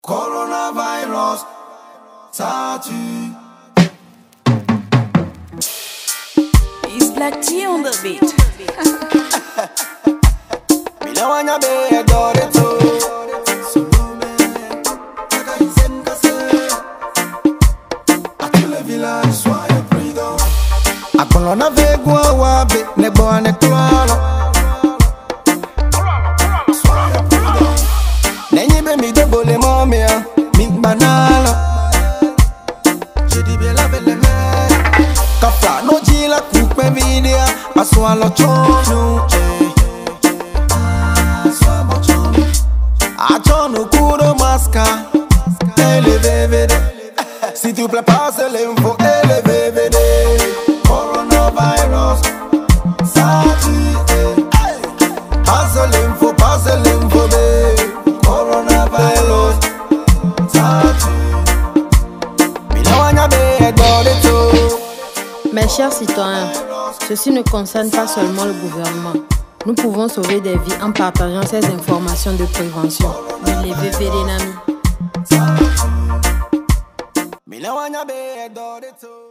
Coronavirus, ça tue. It's Blackt on the beat. Milawanya be adore to. Soyez prudent. A colonna vegua wabe nebo ane klala. Soyez prudent. Nenye be mi debole momia mi banala. Je dis bien la belle mère. Kafla no jila coupe vidia aswa lo chono. Achono kuro maska. Eleve si tu plais passe l'info eleve Coronavirus, ça tue. Passe l'info Coronavirus, ça tue. Milawanya be adore to. Mes chers citoyens, ceci ne concerne pas seulement le gouvernement. Nous pouvons sauver des vies en partageant ces informations de prévention. Milawanya be adore to.